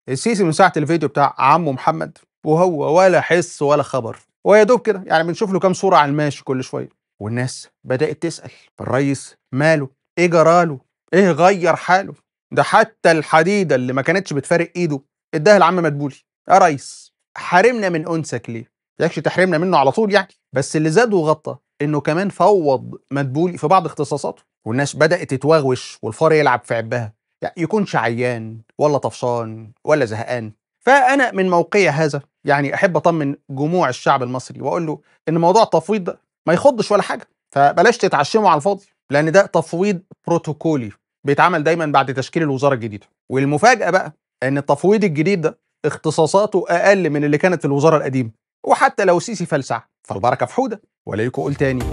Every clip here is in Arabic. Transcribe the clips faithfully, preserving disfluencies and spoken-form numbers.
السيسي من ساعة الفيديو بتاع عمه محمد وهو ولا حس ولا خبر، ويا دوب كده يعني بنشوف له كام صورة على الماشي كل شوية، والناس بدأت تسأل الريس ماله؟ ايه جراله؟ ايه غير حاله؟ ده حتى الحديدة اللي ما كانتش بتفارق ايده اداها العم مدبولي. يا ريس حرمنا من انسك ليه؟ يكش تحرمنا منه على طول يعني، بس اللي زاد وغطى انه كمان فوض مدبولي في بعض اختصاصاته، والناس بدأت تتوغوش والفار يلعب في عبها، يعني يكونش عيان ولا طفشان ولا زهقان. فأنا من موقعي هذا يعني أحب أطمن جموع الشعب المصري وأقول له إن موضوع التفويض ده ما يخضش ولا حاجة، فبلاش تتعشموا على الفاضي، لأن ده تفويض بروتوكولي بيتعمل دايما بعد تشكيل الوزارة الجديدة. والمفاجأة بقى إن التفويض الجديد ده اختصاصاته أقل من اللي كانت في الوزارة القديمة، وحتى لو سيسي فلسع فالبركة في حودة. ولا يكون قول تاني.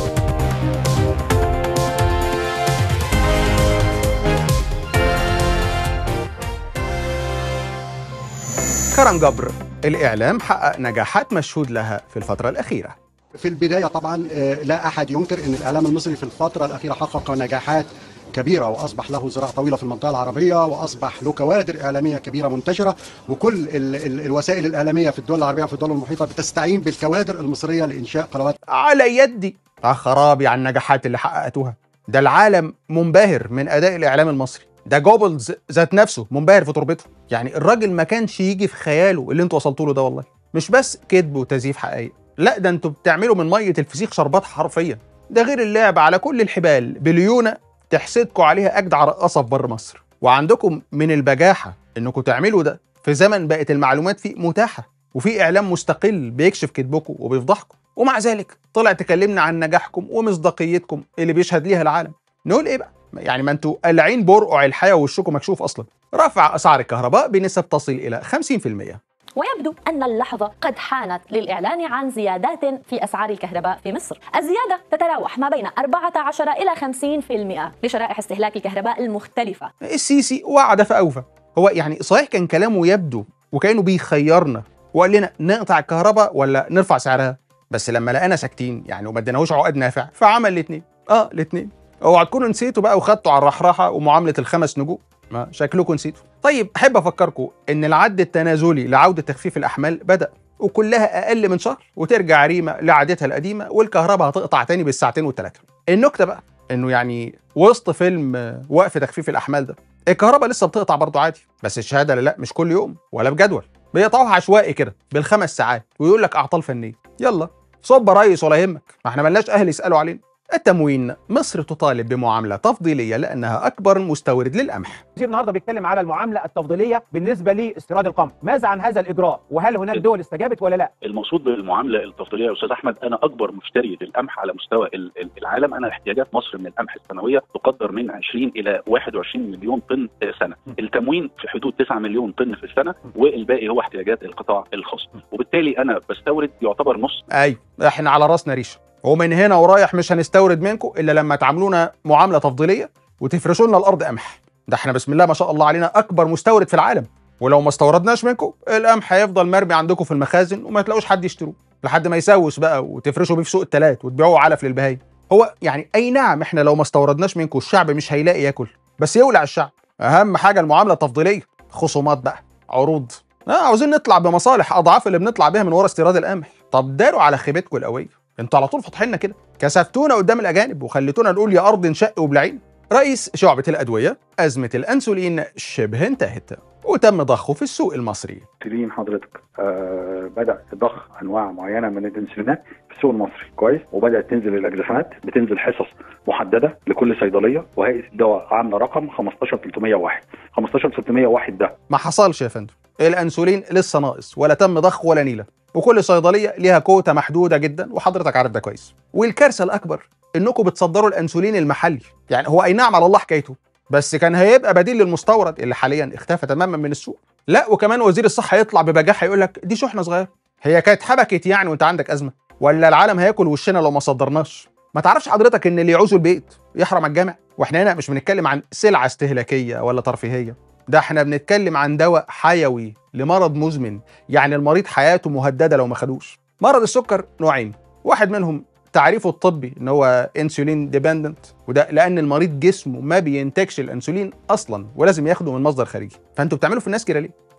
كرم جبر، الإعلام حقق نجاحات مشهود لها في الفترة الأخيرة. في البداية طبعا لا أحد ينكر أن الإعلام المصري في الفترة الأخيرة حقق نجاحات كبيرة، وأصبح له ذراع طويلة في المنطقة العربية، وأصبح له كوادر إعلامية كبيرة منتشرة، وكل ال ال الوسائل الإعلامية في الدول العربية وفي الدول المحيطة بتستعين بالكوادر المصرية لإنشاء قنوات. على يدي خرابي على النجاحات اللي حققتوها، ده العالم منبهر من أداء الإعلام المصري، ده جوبلز ذات نفسه منبهر في تربته. يعني الراجل ما كانش يجي في خياله اللي انتوا وصلتوا له ده، والله مش بس كذب وتزييف حقائق، لا ده انتوا بتعملوا من ميه الفسيخ شربات حرفيا. ده غير اللعب على كل الحبال بليونه تحسدكوا عليها اجدع رقاصه في بر مصر، وعندكم من البجاحه انكم تعملوا ده في زمن بقت المعلومات فيه متاحه وفي اعلام مستقل بيكشف كذبكم وبيفضحكم، ومع ذلك طلع تكلمنا عن نجاحكم ومصداقيتكم اللي بيشهد ليها العالم. نقول ايه بقى؟ يعني ما انتوا قلعين برقع الحياه ووشكم مكشوف اصلا. رفع اسعار الكهرباء بنسب تصل الى خمسين بالمئة. ويبدو أن اللحظة قد حانت للإعلان عن زيادات في أسعار الكهرباء في مصر. الزيادة تتراوح ما بين أربعة عشر إلى خمسين بالمئة لشرائح استهلاك الكهرباء المختلفة. السيسي وعد فأوفى. هو يعني صحيح كان كلامه يبدو وكأنه بيخيرنا وقال لنا نقطع الكهرباء ولا نرفع سعرها، بس لما لقانا ساكتين يعني وما اديناهوش عقد نافع فعمل الاثنين. اه الاثنين. اوعى تكونوا نسيتوا بقى وخدتوا على الرحراحه ومعامله الخمس نجوم، ما شكلكم نسيتوا. طيب احب افكركم ان العد التنازلي لعوده تخفيف الاحمال بدا، وكلها اقل من شهر وترجع ريما لعادتها القديمه والكهرباء هتقطع تاني بالساعتين والثلاثه. النكته بقى انه يعني وسط فيلم وقف تخفيف الاحمال ده الكهرباء لسه بتقطع برضه عادي، بس الشهاده لا مش كل يوم ولا بجدول، بيقطعوها عشوائي كده بالخمس ساعات ويقول لك اعطال فنيه. يلا صب ريس ولا يهمك، ما احنا ملناش اهل يسالوا علينا. التموين، مصر تطالب بمعاملة تفضيلية لأنها أكبر مستورد للقمح. الوزير النهارده بيتكلم على المعاملة التفضيلية بالنسبة لاستيراد القمح، ماذا عن هذا الإجراء؟ وهل هناك دول استجابت ولا لا؟ المقصود بالمعاملة التفضيلية يا أستاذ أحمد، أنا أكبر مشتري للقمح على مستوى العالم، أنا احتياجات مصر من القمح السنوية تقدر من عشرين إلى واحد وعشرين مليون طن سنة، التموين في حدود تسعة مليون طن في السنة، والباقي هو احتياجات القطاع الخاص، وبالتالي أنا بستورد يعتبر نص. أيوة احنا على راسنا ريشة، ومن هنا ورايح مش هنستورد منكم الا لما تعاملونا معامله تفضيليه وتفرشوا لنا الارض قمح. ده احنا بسم الله ما شاء الله علينا اكبر مستورد في العالم، ولو ما استوردناش منكم القمح هيفضل مرمي عندكم في المخازن وما تلاقوش حد يشتروه لحد ما يسوس بقى وتفرشوا بيه في سوق التلات وتبيعوه علف للبهايم. هو يعني اي نعم احنا لو ما استوردناش منكم الشعب مش هيلاقي ياكل، بس يولع الشعب. اهم حاجه المعامله التفضيليه، خصومات بقى، عروض، اه عاوزين نطلع بمصالح اضعاف اللي بنطلع بيها من ورا استيراد القمح. طب داروا على خيبتكم القويه، انتوا على طول فاتحيننا كده، كسفتونا قدام الاجانب وخليتونا نقول يا ارض انشق وبلعين. رئيس شعبة الادويه، ازمه الانسولين شبه انتهت وتم ضخه في السوق المصري. تدين حضرتك آه بدا ضخ انواع معينه من الانسولينات في السوق المصري كويس، وبدات تنزل الاجزخانات، بتنزل حصص محدده لكل صيدليه، وهيئه الدواء عامله رقم خمستاشر تلتمية وواحد. خمستاشر تلتمية وواحد ده ما حصلش يا فندم، الانسولين لسه ناقص ولا تم ضخ ولا نيله، وكل صيدليه ليها كوتا محدوده جدا وحضرتك عارف ده كويس. والكارثه الاكبر انكم بتصدروا الانسولين المحلي، يعني هو اي نعم على الله حكايته، بس كان هيبقى بديل للمستورد اللي حاليا اختفى تماما من السوق. لا وكمان وزير الصحه يطلع ببجاحه يقول لك دي شحنه صغيره، هي كانت حبكت يعني وانت عندك ازمه؟ ولا العالم هياكل وشنا لو ما صدرناش؟ ما تعرفش حضرتك ان اللي يعوزوا البيت يحرم الجامع؟ واحنا هنا مش بنتكلم عن سلعه استهلاكيه ولا ترفيهيه، ده احنا بنتكلم عن دواء حيوي لمرض مزمن، يعني المريض حياته مهدده لو ما خدوش. مرض السكر نوعين، واحد منهم تعريفه الطبي ان هو انسولين ديبندنت، وده لان المريض جسمه ما بينتجش الانسولين اصلا ولازم ياخده من مصدر خارجي. فانتوا بتعملوا في الناس كده ليه؟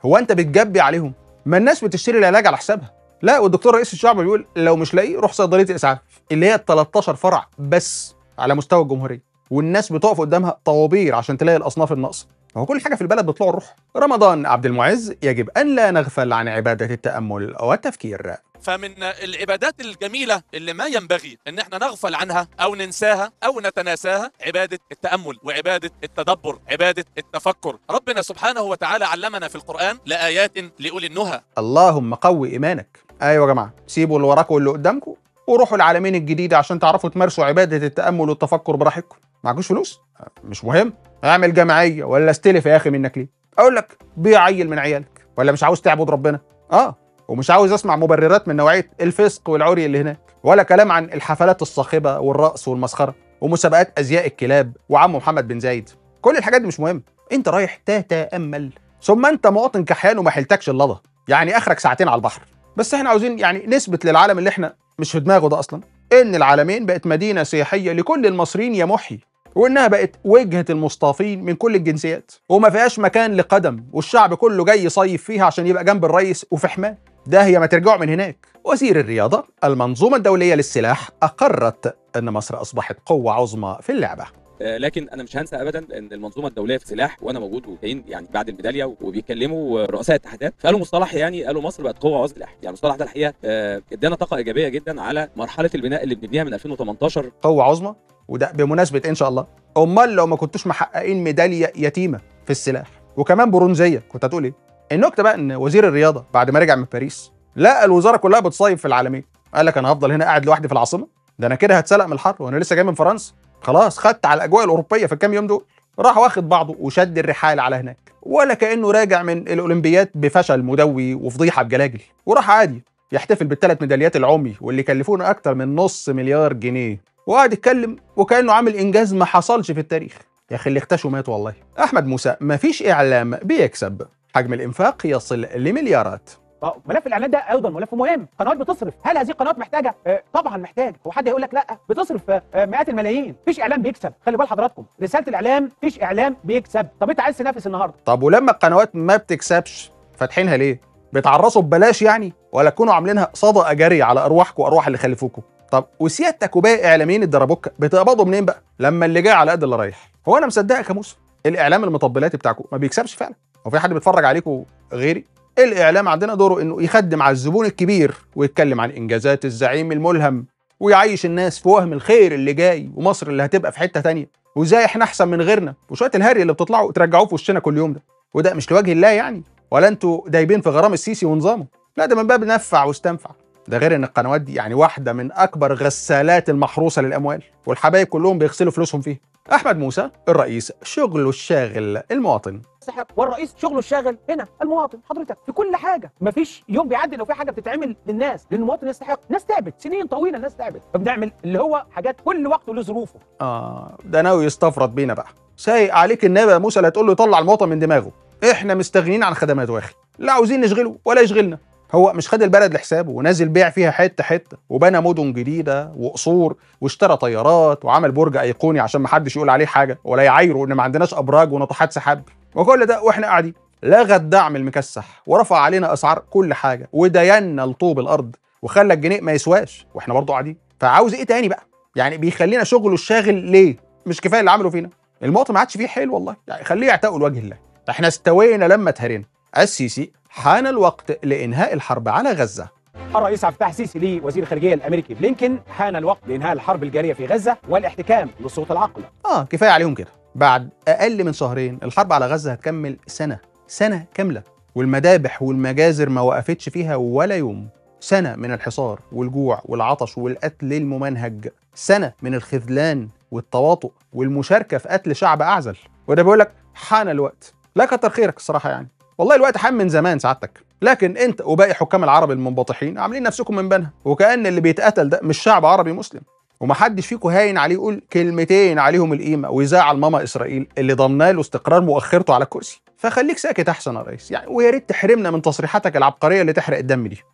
هو انت بتجبي عليهم؟ ما الناس بتشتري العلاج على حسابها. لا، والدكتور رئيس الشعب بيقول لو مش لاقيه روح صيدليه الاسعاف اللي هي تلتاشر فرع بس على مستوى الجمهوريه، والناس بتقف قدامها طوابير عشان تلاقي الاصناف الناقصه. هو كل حاجه في البلد بتطلع الروح. رمضان عبد المعز: يجب ان لا نغفل عن عباده التامل والتفكير. فمن العبادات الجميلة اللي ما ينبغي ان احنا نغفل عنها او ننساها او نتناساها عبادة التأمل وعبادة التدبر، عبادة التفكر. ربنا سبحانه وتعالى علمنا في القرآن لآيات لأولي النهى. اللهم قوي ايمانك. ايوه يا جماعه، سيبوا اللي وراكم واللي قدامكم وروحوا العالمين الجديده عشان تعرفوا تمارسوا عباده التامل والتفكر براحتكم. معكوش فلوس؟ مش مهم، اعمل جمعيه ولا استلف يا اخي منك ليه؟ اقول لك بيع عيل من عيالك. ولا مش عاوز تعبد ربنا؟ اه ومش عاوز اسمع مبررات من نوعيه الفسق والعري اللي هناك، ولا كلام عن الحفلات الصاخبه والرقص والمسخره ومسابقات ازياء الكلاب وعمو محمد بن زايد. كل الحاجات دي مش مهم، انت رايح تتامل. ثم انت مواطن كحيان وما حيلتكش اللضا، يعني اخرك ساعتين على البحر. بس احنا عاوزين يعني نثبت للعالم اللي احنا مش في دماغه ده اصلا ان العالمين بقت مدينه سياحيه لكل المصريين يا محي، وانها بقت وجهه المصطافين من كل الجنسيات، وما فيهاش مكان لقدم، والشعب كله جاي يصيف فيها عشان يبقى جنب الرئيس وفي حماه. ده هي ما ترجعوا من هناك. وزير الرياضه: المنظومه الدوليه للسلاح اقرت ان مصر اصبحت قوه عظمى في اللعبه. لكن انا مش هنسى ابدا ان المنظومه الدوليه في السلاح وانا موجود وجايين يعني بعد الميداليه وبيتكلموا رؤساء الاتحادات فقالوا مصطلح، يعني قالوا مصر بقت قوه عظمى. يعني المصطلح ده الحقيقه ادانا طاقه ايجابيه جدا على مرحله البناء اللي بنبنيها من ألفين وتمنتاشر. قوه عظمى، وده بمناسبه ان شاء الله. امال لو ما كنتوش محققين ميداليه يتيمه في السلاح وكمان برونزيه كنت هتقول ايه؟ النكته بقى ان وزير الرياضه بعد ما رجع من باريس لقى الوزاره كلها بتصيف في العالمين. قال لك انا هفضل هنا قاعد لوحدي في العاصمه؟ ده انا كده هتسلق من الحر وانا لسه جاي من فرنسا. خلاص خدت على الاجواء الاوروبيه في الكام يوم دول. راح واخد بعضه وشد الرحال على هناك، ولا كانه راجع من الاولمبيات بفشل مدوي وفضيحه بجلاجل، وراح عادي يحتفل بالثلاث ميداليات العمي واللي كلفونا اكتر من نص مليار جنيه، وقعد يتكلم وكانه عامل انجاز ما حصلش في التاريخ. يا اخي اللي اختشوا ماتوا والله. احمد موسى: مفيش اعلام بيكسب، حجم الانفاق يصل لمليارات. ملف الاعلان ده ايضا ملف مهم. قنوات بتصرف، هل هذه القنوات محتاجه؟ آه طبعا محتاجه. هو حد هيقول لك لا؟ بتصرف آه مئات الملايين. مفيش اعلام بيكسب، خلي بال حضراتكم، رساله الاعلام مفيش اعلام بيكسب. طب انت عايز تنافس النهارده، طب ولما القنوات ما بتكسبش فاتحينها ليه؟ بتعرصوا ببلاش يعني؟ ولا تكونوا عاملينها صدقه جاريه على ارواحكم وارواح اللي خلفوكم؟ طب وسيادتك وباقي اعلاميين الدرابوكه بتقبضوا منين بقى لما اللي جاي على قد اللي رايح؟ هو انا مصدقك يا موسى، الاعلام المطبلاتي بتاعكم ما بيكسبش فعلا. هو في حد بيتفرج عليكم غيري؟ الاعلام عندنا دوره انه يخدم على الزبون الكبير ويتكلم عن انجازات الزعيم الملهم ويعيش الناس في وهم الخير اللي جاي ومصر اللي هتبقى في حته تانية وازاي احنا احسن من غيرنا، وشويه الهري اللي بتطلعوا ترجعوه في وشنا كل يوم ده. وده مش لوجه الله يعني، ولا انتوا دايبين في غرام السيسي ونظامه، لا ده من باب نفع واستنفع. ده غير ان القنوات دي يعني واحده من اكبر غسالات المحروسه للاموال، والحبايب كلهم بيغسلوا فلوسهم فيها. احمد موسى: الرئيس شغله الشاغل المواطن، والرئيس شغله الشاغل هنا المواطن. حضرتك في كل حاجه، مفيش يوم بيعدي لو في حاجه بتتعمل للناس، لان المواطن يستحق. ناس تعبت سنين طويله، ناس تعبت، فبنعمل اللي هو حاجات كل وقت له ظروفه. اه ده ناوي يستفرد بينا بقى. سايق عليك النبي يا موسى لا تقول له يطلع المواطن من دماغه. احنا مستغنيين عن خدماته يا اخي، لا عاوزين نشغله ولا يشغلنا. هو مش خد البلد لحسابه ونازل بيع فيها حته حته، وبنى مدن جديده وقصور واشترى طيارات وعمل برج ايقوني عشان ما حدش يقول عليه حاجه ولا يعايروا ان ما عندناش ابراج وناطحات سحاب، وكل ده واحنا قاعدين. لغى الدعم المكسح ورفع علينا اسعار كل حاجه ودينا لطوب الارض وخلى الجنيه ما يسواش واحنا برضه قاعدين. فعاوز ايه تاني بقى؟ يعني بيخلينا شغله الشاغل ليه؟ مش كفايه اللي عملوا فينا؟ المواطن ما عادش فيه حيل والله، يعني خليه يعتقوا لوجه الله. احنا استوينا لما اتهرينا. السيسي: حان الوقت لإنهاء الحرب على غزة. الرئيس عبد الفتاح السيسي لوزير الخارجيه الامريكي بلينكن: حان الوقت لانهاء الحرب الجاريه في غزه والاحتكام لصوت العقل. اه كفايه عليهم كده. بعد اقل من شهرين الحرب على غزه هتكمل سنه، سنه كامله، والمذابح والمجازر ما وقفتش فيها ولا يوم. سنه من الحصار والجوع والعطش والقتل الممنهج، سنه من الخذلان والتواطؤ والمشاركه في قتل شعب اعزل. وده بيقول لك حان الوقت. لا كتر خيرك الصراحه، يعني والله الوقت حان من زمان سعادتك، لكن انت وباقي حكام العرب المنبطحين عاملين نفسكم من بينها، وكأن اللي بيتقتل ده مش شعب عربي مسلم، ومحدش فيكم هاين عليه يقول كلمتين عليهم القيمه ويزعل ماما اسرائيل اللي ضمنا له استقرار مؤخرته على الكرسي. فخليك ساكت احسن يا ريس، يعني ويا ريت تحرمنا من تصريحاتك العبقريه اللي تحرق الدم دي.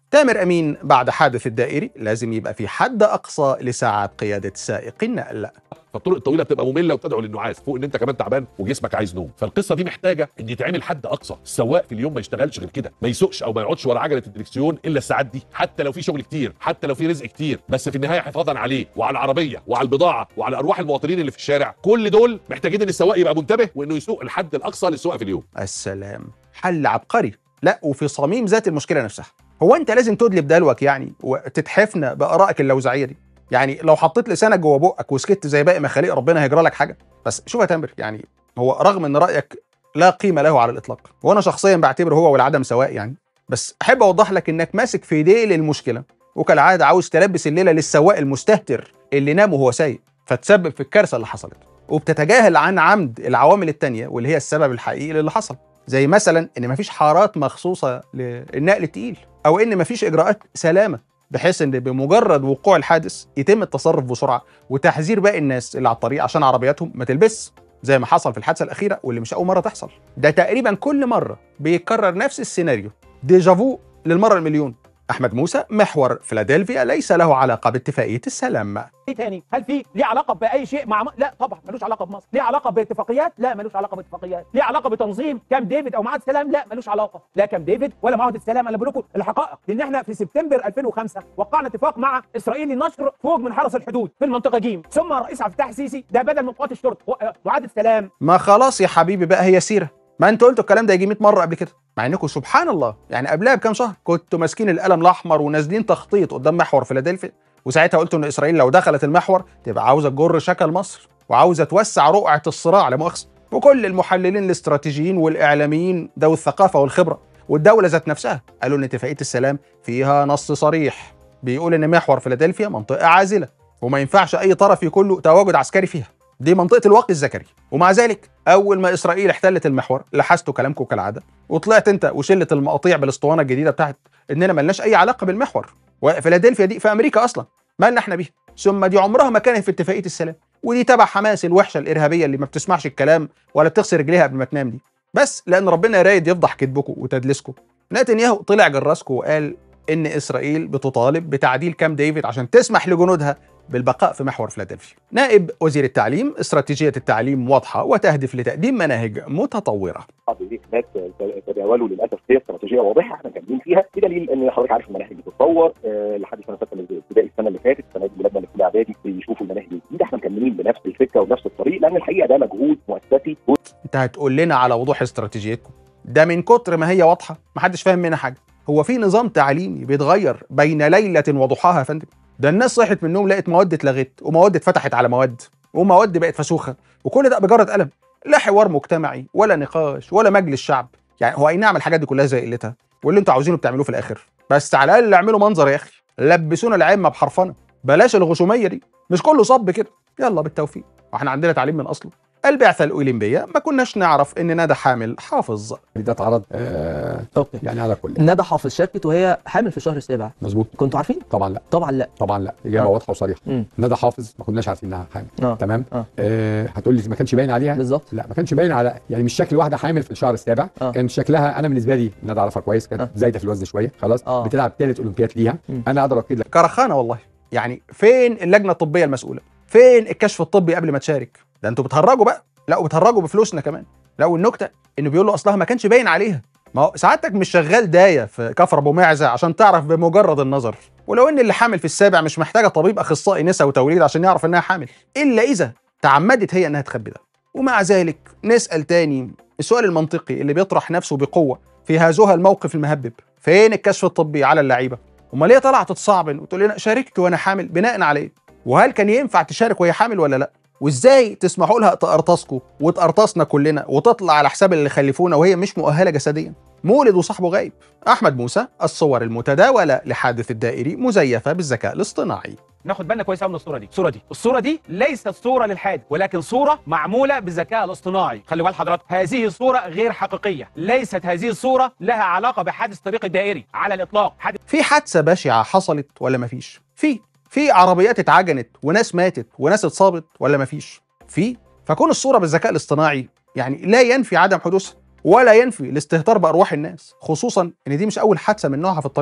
تامر أمين: بعد حادث الدائري لازم يبقى في حد أقصى لساعات قيادة سائق النقل. فالطرق الطويله بتبقى ممله وبتدعو للنعاس، فوق ان انت كمان تعبان وجسمك عايز نوم. فالقصه دي محتاجه ان يتعمل حد اقصى، السواق في اليوم ما يشتغلش غير كده، ما يسوقش او ما يقعدش ورا عجله الدركسيون الا الساعات دي، حتى لو في شغل كتير، حتى لو في رزق كتير، بس في النهايه حفاظا عليه وعلى العربيه وعلى البضاعه وعلى ارواح المواطنين اللي في الشارع. كل دول محتاجين ان السواق يبقى منتبه وانه يسوق الحد الاقصى للسواقه في اليوم. السلام، حل عبقري. لا، وفي صميم ذات المشكله نفسها. هو انت لازم تدلب دلوك يعني وتتحفنا بارائك اللوزعيه دي؟ يعني لو حطيت لسانك جوه بقك وسكت زي باقي مخاليق ربنا هيجرى لك حاجه؟ بس شوف يا تامر، يعني هو رغم ان رايك لا قيمه له على الاطلاق، وانا شخصيا بعتبره هو والعدم سواء يعني، بس احب اوضح لك انك ماسك في ديل المشكله، وكالعاده عاوز تلبس الليله للسواق المستهتر اللي نام وهو سايق فتسبب في الكارثه اللي حصلت، وبتتجاهل عن عمد العوامل التانيه واللي هي السبب الحقيقي للي حصل، زي مثلا ان مفيش حارات مخصوصه للنقل التقيل، او ان مفيش اجراءات سلامه بحيث ان بمجرد وقوع الحادث يتم التصرف بسرعه وتحذير باقي الناس اللي على الطريق عشان عربياتهم ما تلبس، زي ما حصل في الحادثه الاخيره واللي مش اول مره تحصل. ده تقريبا كل مره بيتكرر نفس السيناريو، ديجافو للمره المليون. احمد موسى: محور فيلادلفيا ليس له علاقه باتفاقيه السلام. ايه تاني؟ هل في ليه علاقه باي شيء مع م... لا طبعا ملوش علاقه بمصر. ليه علاقه باتفاقيات؟ لا ملوش علاقه باتفاقيات. ليه علاقه بتنظيم كامب ديفيد او معاهده السلام؟ لا ملوش علاقه، لا كامب ديفيد ولا معاهده السلام. انا بقول لكم الحقائق، لان احنا في سبتمبر ألفين وخمسة وقعنا اتفاق مع اسرائيل لنشر فوج من حرس الحدود في المنطقه جيم، ثم الرئيس عبد الفتاح السيسي ده بدل من قوات الشرطه معاهده السلام. ما خلاص يا حبيبي بقى، هي سيره، ما انتوا قلتوا الكلام ده يجي مية مره قبل كده، مع انكم سبحان الله يعني قبلها بكام شهر كنتوا ماسكين القلم الاحمر ونازلين تخطيط قدام محور فيلادلفيا، وساعتها قلتوا ان اسرائيل لو دخلت المحور تبقى عاوزه تجر شكل مصر وعاوزه توسع رقعه الصراع لا مؤاخذه. وكل المحللين الاستراتيجيين والاعلاميين ذوي الثقافه والخبره والدوله ذات نفسها قالوا ان اتفاقيه السلام فيها نص صريح بيقول ان محور فيلادلفيا منطقه عازله وما ينفعش اي طرف يكون له تواجد عسكري فيها، دي منطقه الوقت الذكري. ومع ذلك اول ما اسرائيل احتلت المحور لحستوا كلامكم كالعاده، وطلعت انت وشله المقاطيع بالاسطوانه الجديده بتاعت اننا ملناش اي علاقه بالمحور، وفيلادلفيا دي في امريكا اصلا، مالنا احنا بيها، ثم دي عمرها ما كانت في اتفاقيه السلام، ودي تبع حماس الوحشه الارهابيه اللي ما بتسمعش الكلام ولا بتغسل رجليها قبل ما تنام دي. بس لان ربنا رايد يفضح كذبكم وتدليسكم، نتنياهو طلع جراسكم وقال ان اسرائيل بتطالب بتعديل كامب ديفيد عشان تسمح لجنودها بالبقاء في محور فيلادلفيا. نائب وزير التعليم: استراتيجية التعليم واضحة وتهدف لتقديم مناهج متطورة. هناك تداولوا للاسف هي استراتيجيه واضحه احنا كاملين فيها، بدليل ان حضرتك عارف المناهج بتتطور أه لحد سنه سته من ابتدائي السنه اللي فاتت، السنه دي ولادنا اللي في اعدادي بيشوفوا المناهج الجديده، احنا مكملين بنفس الفكره ونفس الطريق، لان الحقيقه ده مجهود مؤسسي. انت هتقول لنا على وضوح استراتيجيتكم؟ ده من كتر ما هي واضحه محدش فاهم منها حاجه. هو في نظام تعليمي بيتغير بين ليله وضحاها يا فندم؟ ده الناس صحت من النوم لقت مواد اتلغت ومواد اتفتحت على مواد ومواد بقت فسوخه، وكل ده بجرة قلم، لا حوار مجتمعي ولا نقاش ولا مجلس شعب. يعني هو اي نعم الحاجات دي كلها زي قلتها واللي انتوا عاوزينه بتعملوه في الاخر، بس على الاقل اعملوا منظر يا اخي، لبسونا العمه بحرفنه، بلاش الغشوميه دي، مش كله صب كده. يلا بالتوفيق، واحنا عندنا تعليم من اصله. البعثه الاولمبيه ما كناش نعرف ان ندى حامل حافظ. ده اتعرض آه اوكي يعني على كل ندى حافظ شاركت وهي حامل في الشهر السابع. مظبوط. كنتوا عارفين؟ طبعا لا. طبعا لا. طبعا لا، اجابه آه. واضحه وصريحه. ندى حافظ ما كناش عارفين انها حامل. آه. تمام. آه. آه هتقول لي ما كانش باين عليها؟ بالظبط. لا ما كانش باين على، يعني مش شكل واحده حامل في الشهر السابع. آه. كان شكلها، انا بالنسبه لي ندى اعرفها كويس، كانت آه. زايده في الوزن شويه خلاص. آه. بتلعب ثالث اولمبياد ليها. م. انا اقدر اكيد لك كرخانه والله. يعني فين اللجنه الطبيه المسؤوله؟ فين الكشف الطبي قبل ما تشارك؟ ده انتوا بتهرجوا بقى، لا وبتهرجوا بفلوسنا كمان. لا والنكته انه بيقول له اصلها ما كانش باين عليها. ما هو سعادتك مش شغال دايه في كفر ابو معزه عشان تعرف بمجرد النظر، ولو ان اللي حامل في السابع مش محتاجه طبيب اخصائي نساء وتوليد عشان يعرف انها حامل، الا اذا تعمدت هي انها تخبي ده. ومع ذلك نسال تاني السؤال المنطقي اللي بيطرح نفسه بقوه في هذا الموقف المهبب: فين الكشف الطبي على اللعيبه؟ امال ليه طلعت تصعبن وتقول لنا شاركت وانا حامل بناء على ايه؟ وهل كان ينفع تشارك وهي حامل ولا لا؟ وازاي تسمحوا لها تقرطسكوا وتقرطسنا كلنا وتطلع على حساب اللي خلفونا وهي مش مؤهله جسديا؟ مولد وصاحبه غايب. احمد موسى: الصور المتداوله لحادث الدائري مزيفه بالذكاء الاصطناعي. ناخد بالنا كويس قوي من الصوره دي، الصوره دي الصوره دي ليست صوره للحادث، ولكن صوره معموله بالذكاء الاصطناعي. خلي بال حضرتك، هذه صوره غير حقيقيه، ليست هذه الصوره لها علاقه بحادث الطريق الدائري على الاطلاق. حادث في حادثه بشعه حصلت ولا مفيش؟ في في عربيات اتعجنت وناس ماتت وناس اتصابت ولا مفيش؟ في. فكون الصوره بالذكاء الاصطناعي يعني لا ينفي عدم حدوثها ولا ينفي الاستهتار بارواح الناس، خصوصا ان دي مش اول حادثه من نوعها في الطريق ده.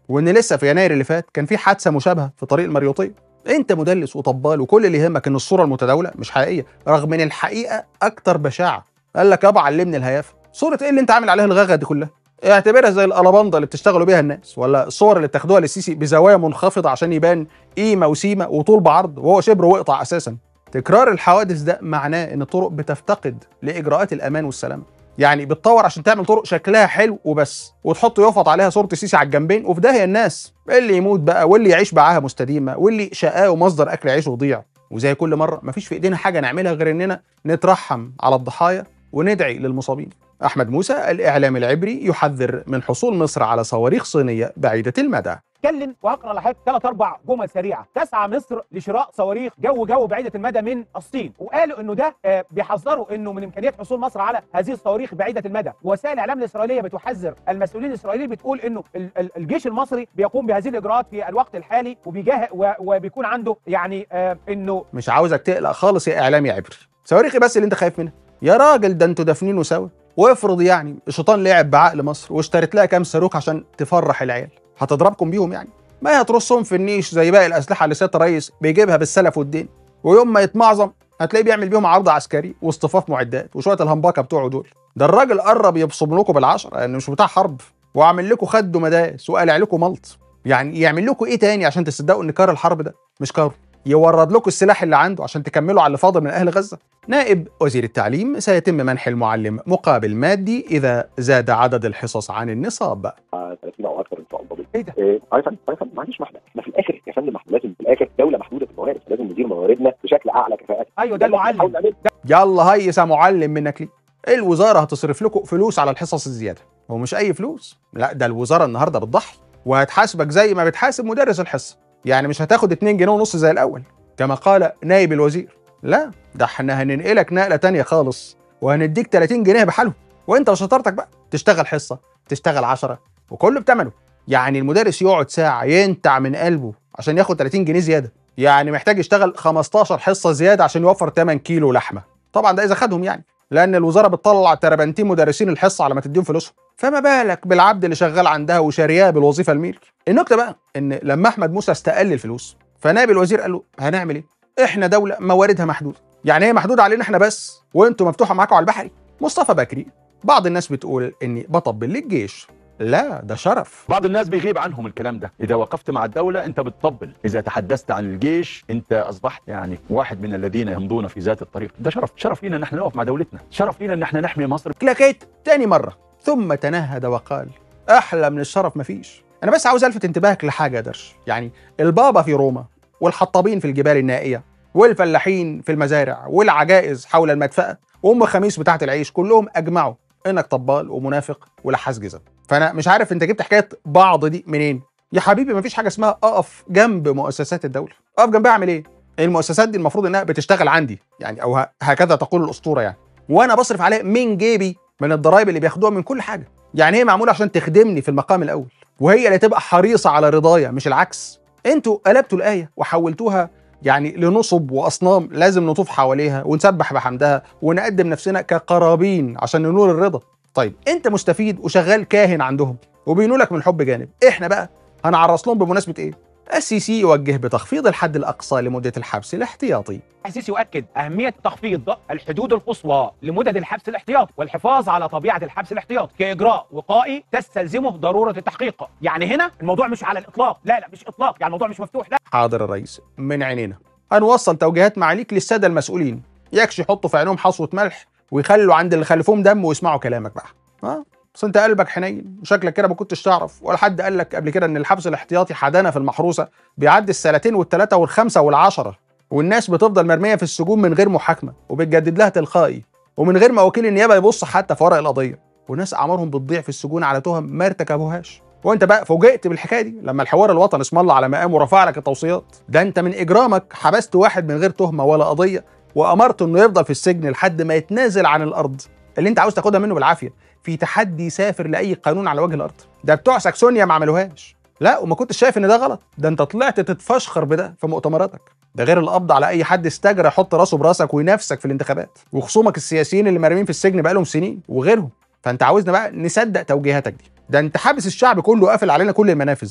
وان لسه في يناير اللي فات كان في حادثه مشابهه في طريق المريوطيه. انت مدلس وطبال وكل اللي يهمك ان الصوره المتداوله مش حقيقيه، رغم ان الحقيقه اكتر بشاعه. قال لك يابا علمني الهيافه. صوره ايه اللي انت عامل عليها الغغه دي كلها؟ اعتبرها زي الالاباندا اللي بتشتغلوا بيها الناس، ولا الصور اللي بتاخدوها للسيسي بزوايا منخفضه عشان يبان قيمه وسيمه وطول بعرض وهو شبر ويقطع اساسا. تكرار الحوادث ده معناه ان الطرق بتفتقد لاجراءات الامان والسلامه. يعني بتطور عشان تعمل طرق شكلها حلو وبس، وتحط يفط عليها صوره السيسي على الجنبين، وفي داهيه الناس، اللي يموت بقى واللي يعيش معاها مستديمه واللي شقاه ومصدر اكل عيشه يضيع. وزي كل مره مفيش في ايدينا حاجه نعملها غير اننا نترحم على الضحايا وندعي للمصابين. احمد موسى الاعلام العبري يحذر من حصول مصر على صواريخ صينيه بعيده المدى. اتكلم وهقرا لحضرتك ثلاث اربع جمل سريعه. تسعى مصر لشراء صواريخ جو جو بعيده المدى من الصين، وقالوا انه ده آه بيحذروا انه من امكانيات حصول مصر على هذه الصواريخ بعيده المدى. وسائل الاعلام الاسرائيليه بتحذر المسؤولين الاسرائيليين، بتقول انه الجيش المصري بيقوم بهذه الاجراءات في الوقت الحالي وبيجاه وبيكون عنده يعني آه انه مش عاوزك تقلق خالص يا اعلامي عبري. صواريخي بس اللي انت خايف منها يا راجل، ده انتوا دافنينه سوا. وافرض يعني الشيطان لعب بعقل مصر واشترت لها كام صاروخ عشان تفرح العيال، هتضربكم بيهم يعني؟ ما هي هترصهم في النيش زي باقي الاسلحه اللي سياده الرئيس بيجيبها بالسلف والدين، ويوم ما يتمعظم هتلاقيه بيعمل بيهم عرض عسكري واصطفاف معدات وشويه الهمبكه بتوعه دول. ده الراجل قرب يبصم لكم بالعشره، لانه يعني مش بتاع حرب، وعامل لكم خد ومداس وقلع لكم ملط. يعني يعمل لكم ايه تاني عشان تصدقوا ان كار الحرب ده مش كاره؟ يورد لكم السلاح اللي عنده عشان تكملوا على اللي فاضل من اهل غزه. نائب وزير التعليم: سيتم منح المعلم مقابل مادي اذا زاد عدد الحصص عن النصاب. ثلاثين او اكثر ان شاء الله. ايه ده؟ ايه ايضا ايضا معلش، ما احنا احنا في الاخر يا فندم، احنا لازم في الاخر دوله محدوده الموارد، لازم ندير مواردنا بشكل اعلى كفاءه. ايوه ده المعلم. يلا هيس يا معلم منك ليه؟ الوزاره هتصرف لكم فلوس على الحصص الزياده، هو مش اي فلوس، لا ده الوزاره النهارده بتضحي وهتحاسبك زي ما بتحاسب مدرس الحصه، يعني مش هتاخد اتنين جنيه ونص زي الاول كما قال نائب الوزير، لا ده احنا هننقلك نقله تانية خالص وهنديك تلاتين جنيه بحالهم، وانت وشطارتك بقى تشتغل حصه تشتغل عشرة وكله بتمنه. يعني المدرس يقعد ساعه ينتع من قلبه عشان ياخد تلاتين جنيه زياده، يعني محتاج يشتغل خمستاشر حصه زياده عشان يوفر تمن كيلو لحمه. طبعا ده اذا خدهم يعني، لان الوزاره بتطلع تربنتين مدرسين الحصه على ما تديهم فلوسهم، فما بالك بالعبد اللي شغال عندها وشارياه بالوظيفه الميري. النكته بقى ان لما احمد موسى استقل الفلوس فنائب الوزير قال له هنعمل ايه؟ احنا دوله مواردها محدوده، يعني هي محدوده علينا احنا بس وانتوا مفتوحه معاكم على البحري. مصطفى بكري: بعض الناس بتقول اني بطبل للجيش، لا ده شرف. بعض الناس بيغيب عنهم الكلام ده. اذا وقفت مع الدوله انت بتطبل، اذا تحدثت عن الجيش انت اصبحت يعني واحد من الذين يمضون في ذات الطريق. ده شرف، شرف لينا ان احنا نقف مع دولتنا، شرف لينا ان احنا نحمي مصر. كلاكيت تاني مره ثم تنهد وقال: احلى من الشرف مفيش. انا بس عاوز الفت انتباهك لحاجه يا درش، يعني البابا في روما والحطابين في الجبال النائيه والفلاحين في المزارع والعجائز حول المدفأة وام خميس بتاعه العيش كلهم اجمعوا انك طبال ومنافق ولحاس جزم. فانا مش عارف انت جبت حكايه بعض دي منين يا حبيبي. مفيش حاجه اسمها اقف جنب مؤسسات الدوله. اقف جنبها اعمل ايه؟ المؤسسات دي المفروض انها بتشتغل عندي يعني، او هكذا تقول الاسطوره يعني، وانا بصرف عليها من جيبي من الضرائب اللي بياخدوها من كل حاجه. يعني هي معموله عشان تخدمني في المقام الاول، وهي اللي تبقى حريصه على رضايا مش العكس. انتوا قلبتوا الايه وحولتوها يعني لنصب واصنام لازم نطوف حواليها ونسبح بحمدها ونقدم نفسنا كقرابين عشان ننول الرضا. طيب انت مستفيد وشغال كاهن عندهم وبينولك من الحب جانب، احنا بقى هنعرص لهم بمناسبه ايه؟ السيسي يوجه بتخفيض الحد الاقصى لمده الحبس الاحتياطي. السيسي يؤكد اهميه تخفيض الحدود القصوى لمدد الحبس الاحتياطي والحفاظ على طبيعه الحبس الاحتياطي كاجراء وقائي تستلزمه ضروره التحقيق. يعني هنا الموضوع مش على الاطلاق، لا لا مش اطلاق، يعني الموضوع مش مفتوح. لا حاضر يا ريس، من عينينا. هنوصل توجيهات معاليك للساده المسؤولين، يكش يحطوا في عينهم حصوه ملح ويخلوا عند اللي خلفوهم دم ويسمعوا كلامك بقى. ها بس انت قلبك حنين وشكلك كده ما كنتش تعرف، ولا حد قال لك قبل كده ان الحبس الاحتياطي حدانا في المحروسه بيعدي السنتين والثلاثه والخمسه والعشره، والناس بتفضل مرميه في السجون من غير محاكمه وبتجدد لها تلقائي ومن غير ما وكيل النيابه يبص حتى في ورق القضيه، وناس اعمارهم بتضيع في السجون على تهم ما ارتكبوهاش. وانت بقى فوجئت بالحكايه دي لما الحوار الوطني اسم الله على مقام ورفع لك التوصيات. ده انت من اجرامك حبست واحد من غير تهمه ولا قضيه وامرت انه يفضل في السجن لحد ما يتنازل عن الارض اللي انت عاوز تاخدها منه بالعافيه في تحدي سافر لاي قانون على وجه الارض. ده بتوع ساكسونيا ما عملوهاش. لا وما كنتش شايف ان ده غلط، ده انت طلعت تتفشخر بده في مؤتمراتك. ده غير القبض على اي حد استجرى يحط راسه براسك وينافسك في الانتخابات، وخصومك السياسيين اللي مرمين في السجن بقالهم سنين وغيرهم. فانت عاوزنا بقى نصدق توجيهاتك دي؟ ده انت حابس الشعب كله قافل علينا كل المنافذ،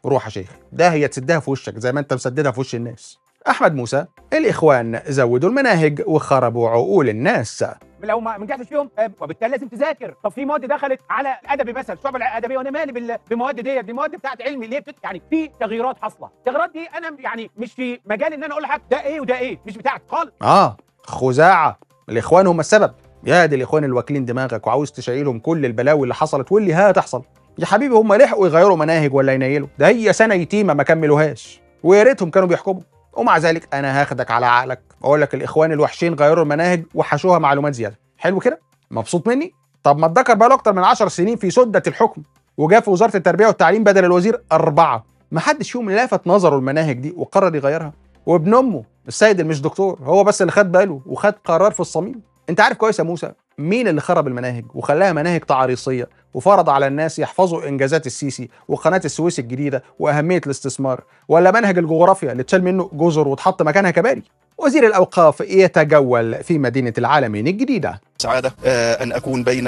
روح يا شيخ، ده هي تسدها في وشك زي ما انت مسددها في وش الناس. احمد موسى: الاخوان زودوا المناهج وخربوا عقول الناس. لو ما نجحتش فيهم وبالتالي لازم تذاكر. طب في مواد دخلت على ادبي مثلا، الشعب الادبيه، وانا مالي بالمواد ديت، دي مواد بتاعت علمي ليه بتت... يعني في تغييرات حاصله. التغييرات دي انا يعني مش في مجال ان انا اقول لحضرتك ده ايه وده ايه، مش بتاعك خالص. اه خزاعه، الاخوان هم السبب. يا دي الاخوان اللي واكلين دماغك وعاوز تشيلهم كل البلاوي اللي حصلت واللي هتحصل. يا حبيبي هم لحقوا يغيروا مناهج ولا ينيلوا؟ ده هي سنه يتيمه ما كملوهاش، ويا ريتهم كانوا بيحكموا. ومع ذلك انا هاخدك على عقلك اقول لك الاخوان الوحشين غيروا المناهج وحشوها معلومات زياده. حلو كده؟ مبسوط مني؟ طب ما اتذكر بقى له اكتر من عشر سنين في سده الحكم، وجاء في وزاره التربيه والتعليم بدل الوزير اربعه، ما حدش فيهم لافت نظره المناهج دي وقرر يغيرها. وابن امه السيد اللي مش دكتور هو بس اللي خد باله وخد قرار في الصميم. انت عارف كويس يا موسى مين اللي خرب المناهج وخلاها مناهج تعريصيه وفرض على الناس يحفظوا انجازات السيسي وقناه السويس الجديده واهميه الاستثمار، ولا منهج الجغرافيا اللي اتشال منه جزر واتحط مكانها كباري؟ وزير الاوقاف يتجول في مدينه العالمين الجديده. سعادة أن أكون بين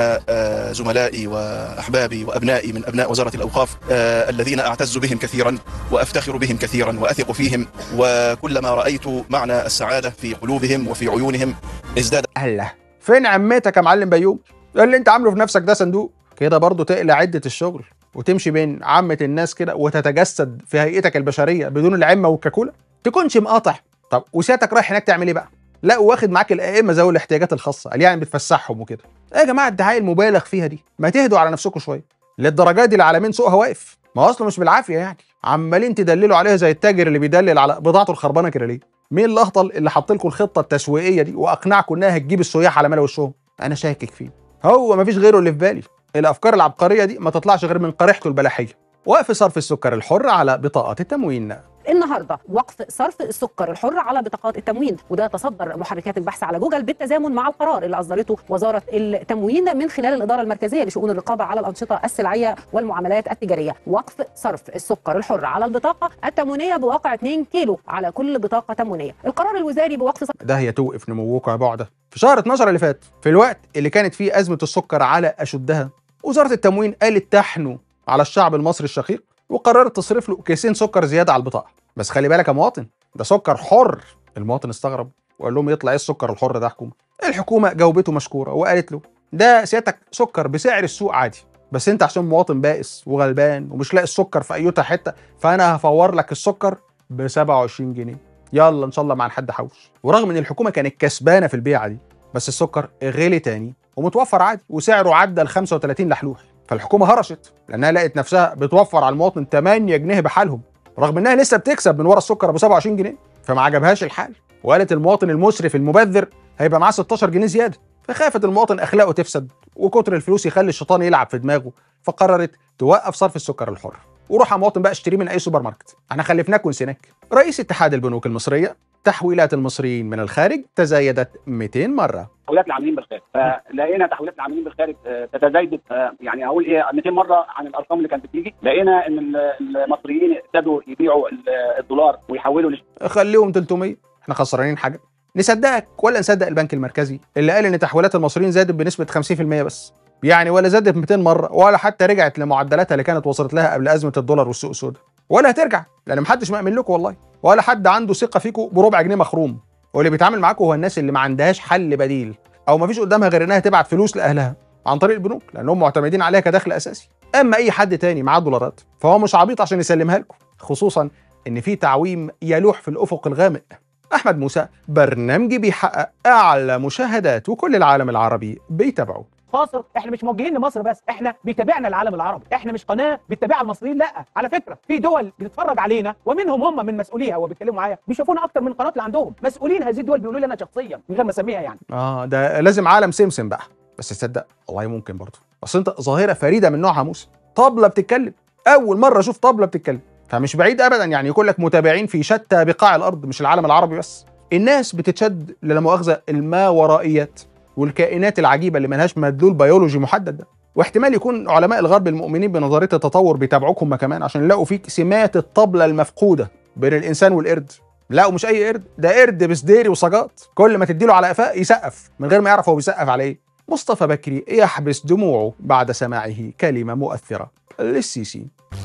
زملائي وأحبابي وأبنائي من أبناء وزارة الأوقاف الذين أعتز بهم كثيرا وأفتخر بهم كثيرا وأثق فيهم، وكلما رأيت معنى السعادة في قلوبهم وفي عيونهم ازداد. الله، فين عمتك يا معلم بيوم؟ اللي انت عامله في نفسك ده صندوق كده برضه تقلع عدة الشغل وتمشي بين عامة الناس كده وتتجسد في هيئتك البشرية بدون العمة والكاكولة؟ تكونش مقاطع. طب وسيادتك رايح هناك تعمل ايه بقى؟ لا واخد معاك الائمه ذوي الاحتياجات الخاصه، قال يعني بتفسحهم وكده. ايه يا جماعه الدعايه المبالغ فيها دي؟ ما تهدوا على نفسكم شويه. للدرجه دي العالمين سوقها واقف؟ ما هو اصله مش بالعافيه يعني، عمالين تدللوا عليها زي التاجر اللي بيدلل على بضاعته الخربانه كده ليه؟ مين الاهطل اللي حط لكم الخطه التسويقيه دي واقنعكم انها هتجيب السياح على ملا وشهم؟ انا شاكك فيه. هو مفيش غيره اللي في بالي. الافكار العبقريه دي ما تطلعش غير من قريحته البلحيه. وقف صرف السكر الحر على بطاقات التموين. النهارده وقف صرف السكر الحر على بطاقات التموين، وده تصدر محركات البحث على جوجل بالتزامن مع القرار اللي اصدرته وزاره التموين من خلال الاداره المركزيه لشؤون الرقابه على الانشطه السلعيه والمعاملات التجاريه. وقف صرف السكر الحر على البطاقه التموينيه بواقع اتنين كيلو على كل بطاقه تموينيه. القرار الوزاري بوقف صرف ده هي توقف نموكم يا بعده. في شهر اتناشر اللي فات، في الوقت اللي كانت فيه ازمه السكر على اشدها، وزاره التموين قالت تحنوا على الشعب المصري الشقيق وقررت تصرف له كيسين سكر زياده على البطاقه. بس خلي بالك يا مواطن، ده سكر حر. المواطن استغرب وقال لهم يطلع ايه السكر الحر ده حكومه؟ الحكومه جاوبته مشكوره وقالت له ده سيادتك سكر بسعر السوق عادي، بس انت عشان مواطن بائس وغلبان ومش لاقي السكر في ايوتا حته، فانا هفور لك السكر ب سبعة وعشرين جنيه. يلا ان شاء الله مع حد حوش. ورغم ان الحكومه كانت كسبانه في البيعه دي، بس السكر غلي تاني ومتوفر عادي وسعره عدى ال خمسة وتلاتين لحلوح. فالحكومه هرشت لانها لقت نفسها بتوفر على المواطن تمانية جنيه بحالهم، رغم انها لسه بتكسب من ورا السكر ابو سبعة وعشرين جنيه. فما عجبهاش الحال وقالت المواطن المسرف المبذر هيبقى معاه ستاشر جنيه زياده. فخافت المواطن اخلاقه تفسد وكتر الفلوس يخلي الشيطان يلعب في دماغه، فقررت توقف صرف السكر الحر. وروح يا مواطن بقى اشتريه من اي سوبر ماركت، احنا خلفناك ونسيناك. رئيس اتحاد البنوك المصريه: تحويلات المصريين من الخارج تزايدت مئتين مره. تحويلات العاملين بالخارج، فلقينا تحويلات العاملين بالخارج تتزايد، يعني اقول ايه مئتين مره عن الارقام اللي كانت بتيجي. لقينا ان المصريين ابتدوا يبيعوا الدولار ويحولوا لش... خليهم تلتمية، احنا خسرانين حاجه؟ نصدقك ولا نصدق البنك المركزي اللي قال ان تحويلات المصريين زادت بنسبه خمسين في المية بس؟ يعني ولا زادت مئتين مره ولا حتى رجعت لمعدلاتها اللي كانت وصلت لها قبل ازمه الدولار والسوق السوداء، ولا هترجع لان محدش مأمن لكم والله، ولا حد عنده ثقه فيكم بربع جنيه مخروم. واللي بيتعامل معاكم هو الناس اللي ما عندهاش حل بديل او ما فيش قدامها غير انها تبعت فلوس لاهلها عن طريق البنوك لانهم معتمدين عليها كدخل اساسي. اما اي حد تاني معاه دولارات فهو مش عبيط عشان يسلمها لكم، خصوصا ان في تعويم يلوح في الافق الغامق. احمد موسى: برنامجي بيحقق اعلى مشاهدات وكل العالم العربي بيتابعه. خاصر احنا مش موجهين لمصر بس، احنا بيتابعنا العالم العربي، احنا مش قناه بتتابعها المصريين، لا على فكره في دول بتتفرج علينا ومنهم هم من مسؤوليها وبيتكلموا معايا بيشوفونا اكتر من القناه اللي عندهم. مسؤولين هذه الدول بيقولوا لي انا شخصيا من غير ما اسميها يعني. اه ده لازم عالم سمسم بقى. بس تصدق والله ممكن برضه، اصل انت ظاهره فريده من نوعها موسى، طبله بتتكلم. اول مره اشوف طبله بتتكلم، فمش بعيد ابدا يعني يكون لك متابعين في شتى بقاع الارض مش العالم العربي بس. الناس بتتشد لا مؤاخذه الماورائيات والكائنات العجيبه اللي ملهاش مدلول بيولوجي محدد ده. واحتمال يكون علماء الغرب المؤمنين بنظريه التطور بيتابعوكم هم كمان عشان يلاقوا فيك سمات الطبله المفقوده بين الانسان والقرد. لا ومش اي قرد، ده قرد بسديري وصجات، كل ما تديله على قفاه يسقف من غير ما يعرف هو بيسقف على ايه. مصطفى بكري يحبس دموعه بعد سماعه كلمه مؤثره للسيسي.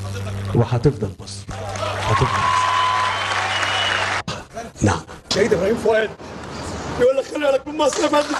وهتفضل مصر. هتفضل مصر. نعم. شهيد ابراهيم فؤاد يقول لك خلي بالك من مصر يا فندم.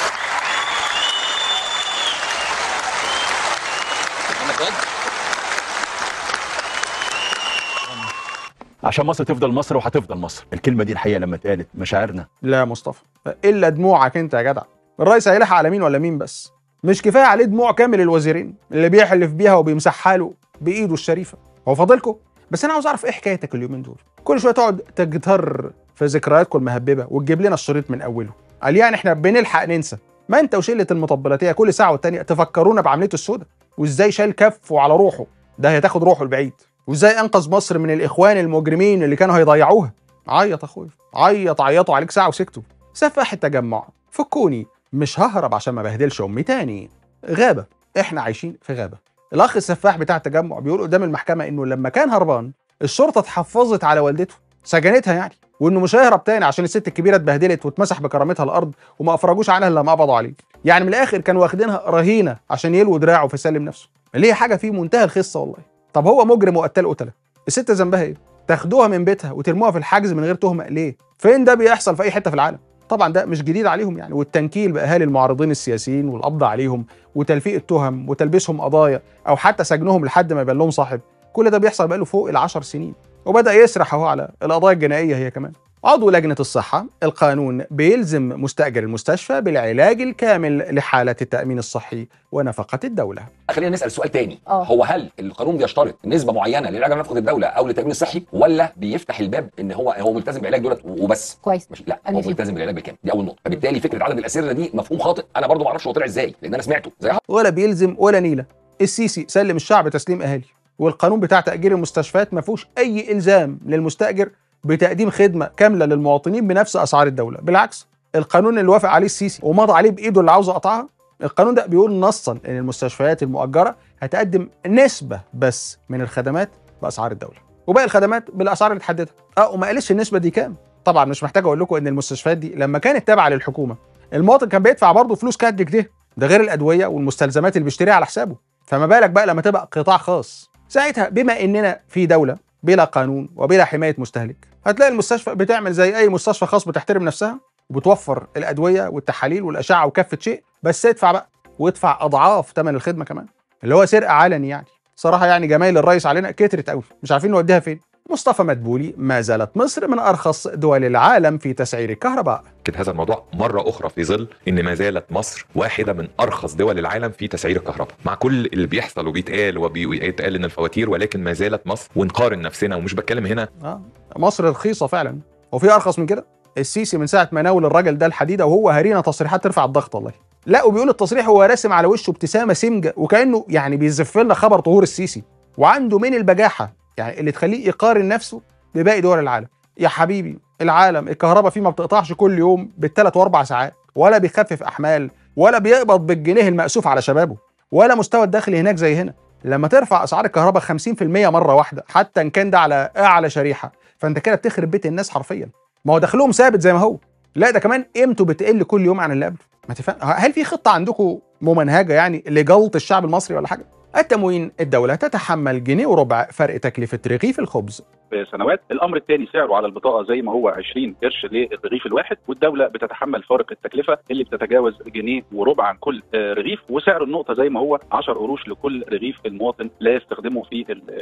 عشان مصر تفضل مصر وهتفضل مصر. الكلمه دي الحقيقه لما اتقالت مشاعرنا. لا يا مصطفى، الا دموعك انت يا جدع. الرئيس هيلحق على مين ولا مين؟ بس مش كفايه عليه دموع كامل الوزيرين اللي بيحلف بيها وبيمسحها له بايده الشريفه. هو فاضلكم؟ بس انا عاوز اعرف ايه حكايتك اليومين دول؟ كل شويه تقعد تجتر في ذكرياتكم المهببه وتجيب لنا الشريط من اوله. قال يعني احنا بنلحق ننسى؟ ما انت وشله المطبلاتيه كل ساعه والتانيه تفكرونا بعمليته السوداء، وازاي شال كفه على روحه، ده هتاخد روحه البعيد، وازاي انقذ مصر من الاخوان المجرمين اللي كانوا هيضيعوها. عيط اخويا، عيط عيطوا عليك ساعه وسكتوا. سفاح التجمع، فكوني، مش ههرب عشان ما بهدلش امي تاني. غابه، احنا عايشين في غابه. الاخ السفاح بتاع التجمع بيقول قدام المحكمه انه لما كان هربان الشرطه اتحفظت على والدته، سجنتها يعني، وانه مش هيهرب تاني عشان الست الكبيره اتبهدلت واتمسح بكرامتها الارض وما افرجوش عنها الا لما قبضوا عليه. يعني من الاخر كانوا واخدينها رهينه عشان يلوي دراعه فيسلم نفسه. اللي هي حاجه فيه منتهى الخصه والله. طب هو مجرم وقتل قتله، الست ذنبها ايه؟ تاخدوها من بيتها وترموها في الحجز من غير تهمه ليه؟ فين ده بيحصل في اي حته في العالم؟ طبعا ده مش جديد عليهم يعني، والتنكيل باهالي المعارضين السياسيين والقبض عليهم وتلفيق التهم وتلبيسهم قضايا او حتى سجنهم لحد ما يبان لهم صاحب، كل ده بيحصل بقاله فوق العشر سنين، وبدا يسرح اهو على القضايا الجنائيه هي كمان. عضو لجنه الصحه، القانون بيلزم مستاجر المستشفى بالعلاج الكامل لحاله التامين الصحي ونفقه الدوله. خلينا نسال سؤال تاني، أوه. هو هل القانون بيشترط نسبه معينه للعلاج نفقه الدوله او للتامين الصحي، ولا بيفتح الباب ان هو هو ملتزم بالعلاج دولت وبس؟ كويس. مش لا، هو ملتزم بالعلاج بالكامل، دي اول نقطه. فبالتالي فكره عدد الاسره دي مفهوم خاطئ، انا برضو ما اعرفش هو طلع ازاي لان انا سمعته زيها. ولا بيلزم ولا نيله. السيسي سلم الشعب تسليم اهالي، والقانون بتاع تاجير المستشفيات ما فيهوش اي الزام للمستاجر بتقديم خدمه كامله للمواطنين بنفس اسعار الدوله. بالعكس، القانون اللي وافق عليه السيسي ومضى عليه بايده اللي عاوز يقطعها، القانون ده بيقول نصا ان المستشفيات المؤجره هتقدم نسبه بس من الخدمات باسعار الدوله، وباقي الخدمات بالاسعار اللي تحددها. اه وما قالش النسبه دي كام. طبعا مش محتاج اقول لكم ان المستشفيات دي لما كانت تابعه للحكومه المواطن كان بيدفع برضه فلوس قد كده، ده غير الادويه والمستلزمات اللي بيشتريها على حسابه. فما بالك بقى لما تبقى قطاع خاص. ساعتها بما اننا في دوله بلا قانون وبلا حمايه مستهلك، هتلاقي المستشفى بتعمل زي اي مستشفى خاص بتحترم نفسها وبتوفر الادويه والتحاليل والاشعه وكافه شيء، بس ادفع بقى، وادفع اضعاف ثمن الخدمه كمان، اللي هو سرقه علني يعني. صراحه يعني جمايل الرئيس علينا كترت قوي، مش عارفين نوديها فين. مصطفى مدبولي، ما زالت مصر من ارخص دول العالم في تسعير الكهرباء. كده هذا الموضوع مرة أخرى في ظل إن ما زالت مصر واحدة من أرخص دول العالم في تسعير الكهرباء، مع كل اللي بيحصل وبيتقال وبيتقال إن الفواتير، ولكن ما زالت مصر، ونقارن نفسنا ومش بتكلم هنا. آه مصر رخيصة فعلا، وفي أرخص من كده؟ السيسي من ساعة ما ناول الراجل ده الحديدة وهو هرينا تصريحات ترفع الضغط والله. لا وبيقول التصريح هو راسم على وشه ابتسامة سمجة وكأنه يعني بيزف لنا خبر طهور السيسي، وعنده من البجاحة يعني اللي تخليه يقارن نفسه بباقي دول العالم. يا حبيبي العالم الكهرباء فيه ما بتقطعش كل يوم بالثلاث واربع ساعات، ولا بيخفف احمال، ولا بيقبض بالجنيه المأسوف على شبابه، ولا مستوى الدخل هناك زي هنا. لما ترفع اسعار الكهرباء خمسين في المية مره واحده، حتى ان كان ده على اعلى شريحه، فانت كده بتخرب بيت الناس حرفيا. ما هو دخلهم ثابت زي ما هو، لا ده كمان قيمته بتقل كل يوم عن اللي قبله. ما تفهم، هل في خطه عندكم ممنهجه يعني لجلط الشعب المصري ولا حاجه؟ التموين، الدولة تتحمل جنيه وربع فرق تكلفة رغيف الخبز سنوات. الامر الثاني سعره على البطاقه زي ما هو عشرين قرش للرغيف الواحد، والدوله بتتحمل فارق التكلفه اللي بتتجاوز جنيه وربع عن كل رغيف، وسعر النقطه زي ما هو عشرة قروش لكل رغيف المواطن لا يستخدمه في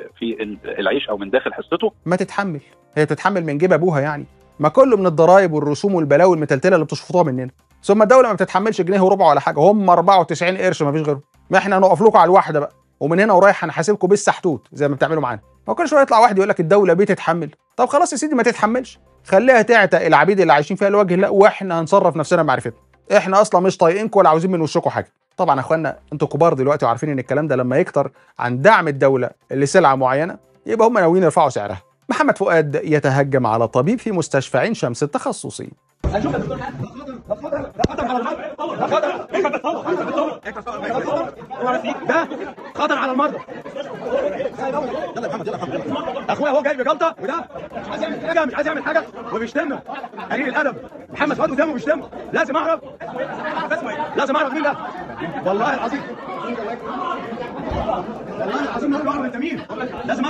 في العيش او من داخل حصته. ما تتحمل، هي بتتحمل من جيب ابوها يعني، ما كله من الضرايب والرسوم والبلاوي المتلتله اللي بتشفطوها مننا. ثم الدوله ما بتتحملش جنيه وربع ولا حاجه، هم أربعة وتسعين قرش ما فيش غيرهم. ما احنا هنقف لكم على الواحده بقى، ومن هنا ورايح هنحاسبكم بالسحتوت زي ما بتعملوا معانا. ما كل شويه يطلع واحد يقول لك الدوله بتتحمل. طب خلاص يا سيدي ما تتحملش، خليها تعتق العبيد اللي عايشين فيها لوجه الله، واحنا هنصرف نفسنا بمعرفتنا. احنا اصلا مش طايقينكم ولا عاوزين من وشكم حاجه. طبعا يا اخوانا انتوا كبار دلوقتي وعارفين ان الكلام ده لما يكتر عن دعم الدوله لسلعه معينه يبقى هم ناويين يرفعوا سعرها. محمد فؤاد يتهجم على طبيب في مستشفى عين شمس التخصصي. هنشوف يا دكتور ده خطر على المرضى، ده خطر ايه ده خطر على المرضى. يلا يا محمد يلا يا محمد، اخويا هو جاي بجلطه وده مش عايز يعمل حاجه مش عايز يعمل حاجه وبيشتمنا. قليل الادب، محمد فؤاد قدامه بيشتمه. لازم اعرف لازم اعرف مين ده والله العظيم، والله العظيم لازم اعرف انت مين، لازم اعرف انت تابع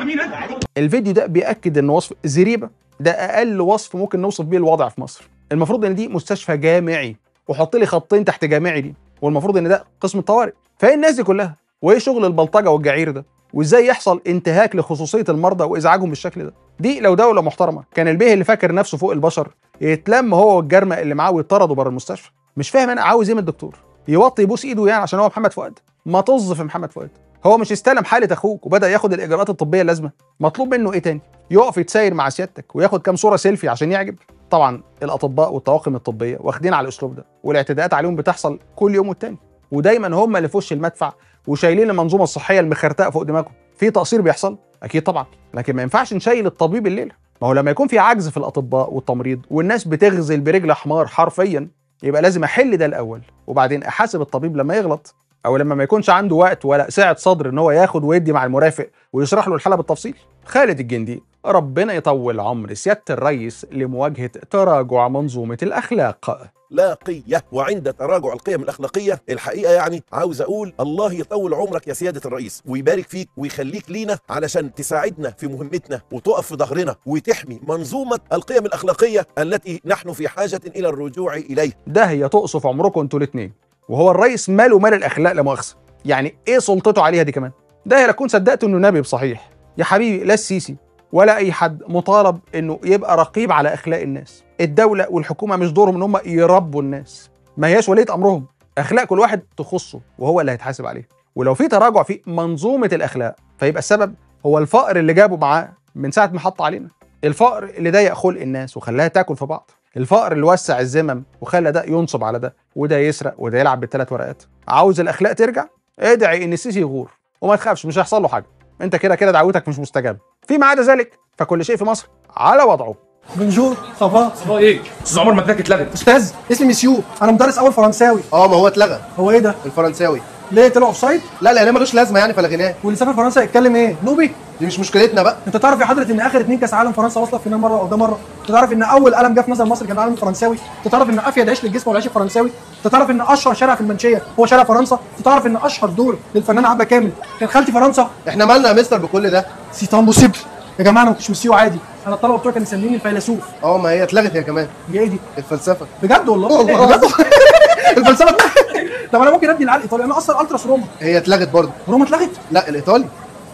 مين انت؟ الفيديو ده بيأكد ان وصف زريبه ده اقل وصف ممكن نوصف بيه الوضع في مصر. المفروض ان دي مستشفى جامعي، وحط لي خطين تحت جامعي دي، والمفروض ان ده قسم الطوارئ. فايه الناس دي كلها؟ وايه شغل البلطجه والجعير ده؟ وازاي يحصل انتهاك لخصوصيه المرضى وازعاجهم بالشكل ده؟ دي لو دوله محترمه كان البيه اللي فاكر نفسه فوق البشر يتلم هو والجرمه اللي معاه ويطردوا بره المستشفى. مش فاهم انا عاوز ايه من الدكتور؟ يوطي يبوس ايده يعني عشان هو محمد فؤاد؟ ما طز في محمد فؤاد. هو مش استلم حاله اخوك وبدا ياخد الاجراءات الطبيه اللازمه؟ مطلوب منه ايه تاني؟ يقف يتساير مع سيادتك وياخد كام صوره سيلفي عشان يعجب؟ طبعا الاطباء والطواقم الطبيه واخدين على الاسلوب ده، والاعتداءات عليهم بتحصل كل يوم والتاني، ودايما هم اللي في وش المدفع وشايلين المنظومه الصحيه المخرتقه فوق دماغهم. في تقصير بيحصل اكيد طبعا، لكن ما ينفعش نشيل الطبيب الليله. ما هو لما يكون في عجز في الاطباء والتمريض والناس بتغزل برجل حمار حرفيا، يبقى لازم احل ده الاول وبعدين احاسب الطبيب لما يغلط، او لما ما يكونش عنده وقت ولا سعه صدر ان هو ياخد ويدي مع المرافق ويشرح له الحاله بالتفصيل. خالد الجندي ربنا يطول عمر سياده الرئيس لمواجهه تراجع منظومه الاخلاق. اخلاقيه، وعند تراجع القيم الاخلاقيه الحقيقه يعني عاوز اقول الله يطول عمرك يا سياده الرئيس ويبارك فيك ويخليك لينا علشان تساعدنا في مهمتنا وتقف في ظهرنا وتحمي منظومه القيم الاخلاقيه التي نحن في حاجه الى الرجوع اليه. ده هي تقصف عمركم انتوا الاثنين، وهو الرئيس ماله مال الاخلاق لا مؤاخذه؟ يعني ايه سلطته عليها دي كمان؟ ده هي لا تكون صدقت انه نبي بصحيح. يا حبيبي لا السيسي ولا اي حد مطالب انه يبقى رقيب على اخلاق الناس. الدوله والحكومه مش دورهم ان هم يربوا الناس، ما هياش وليه امرهم. اخلاق كل واحد تخصه وهو اللي هيتحاسب عليه. ولو في تراجع في منظومه الاخلاق فيبقى السبب هو الفقر اللي جابه معاه من ساعه ما حط علينا، الفقر اللي ضيق خلق الناس وخلاها تاكل في بعض، الفقر اللي وسع الذمم وخلى ده ينصب على ده وده يسرق وده يلعب بالثلاث ورقات. عاوز الاخلاق ترجع؟ ادعي ان السيسي يغور وما تخافش مش هيحصل له حاجه، انت كده كده دعوتك مش مستجابه. فيما عدا ذلك فكل شيء في مصر على وضعه. بونجور صباح صباح ايه؟ استاذ عمر مدرك اتلغت. استاذ اسمي مسيو، انا مدرس اول فرنساوي. اه ما هو اتلغى. هو ايه ده؟ الفرنساوي. ليه طلع اوف سايد؟ لا لا ملوش لازمه يعني فلغيناه. واللي سافر فرنسا يتكلم ايه؟ نوبي؟ دي مش مشكلتنا بقى. انت تعرف يا حضره ان اخر اتنين كاس عالم فرنسا وصلت فينا مره او ده مره؟ انت تعرف ان اول قلم جه في نظر مصر كان القلم الفرنساوي؟ انت تعرف ان افيد عيش للجسم هو العيش الفرنساوي؟ انت تعرف ان اشهر شارع في المنشيه هو شارع فرنسا؟ انت تعرف ان اشهر دور للفنان عبده كامل كان خالتي فرنسا؟ احنا مالنا يا مستر بكل ده؟ سي امبوسيبل يا جماعه، انا ما كنتش مسيو عادي، انا الطلبه بتوعي كانوا مسميني الفيلسوف. اه ما هي اتلغت هي كمان. ايه دي؟ الفلسفه. بجد والله؟ بجد الفلسفه. طب انا ممكن ادي العقل الايطالي، انا اصلا التراس روما. هي اتلغت برضه. روما اتلغت؟ لا الايطالي.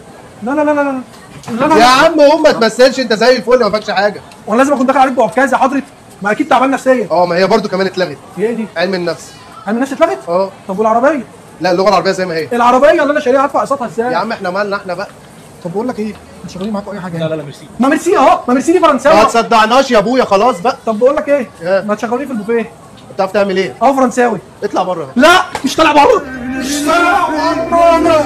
لا لا لا لا لا, لا, لا يا عم قوم ما تمثلش، انت زي الفل ما فاكش حاجه. وانا لازم اكون داخل عليك بعكاز يا حضرتك؟ ما اكيد تعبان نفسيا. اه ما هي برضه كمان اتلغت. هي ايه دي؟ علم النفس. علم النفس اتلغت؟ اه. طب والعربيه؟ لا اللغه العربيه زي ما هي. العربيه اللي انا شاريها هدفع اقساطها ازاي؟ يا عم احنا مالنا احنا بقى. طب بقول لك ايه؟ مش شغالين معاكم اي حاجه. لا لا لا ميرسي. ما ميرسي اهو، ما ميرسي دي فرنساوي. ما تصدعناش يا ابويا خلاص بقى. طب بقول لك ايه؟ اه. ما تشغلوني في البوفيه. بتعرف تعمل ايه؟ اه فرنساوي. اطلع بره. لا مش طالع بره. مش طالع بره.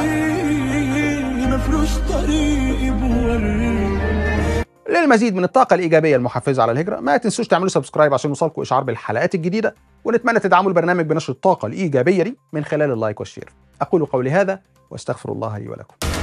مفروش طريقي بوريك. للمزيد من الطاقة الإيجابية المحفزة على الهجرة ما تنسوش تعملوا سبسكرايب عشان يوصلكم إشعار بالحلقات الجديدة، ونتمنى تدعموا البرنامج بنشر الطاقة الإيجابية دي من خلال اللايك والشير. أقول قولي هذا واستغفر الله لي ولكم.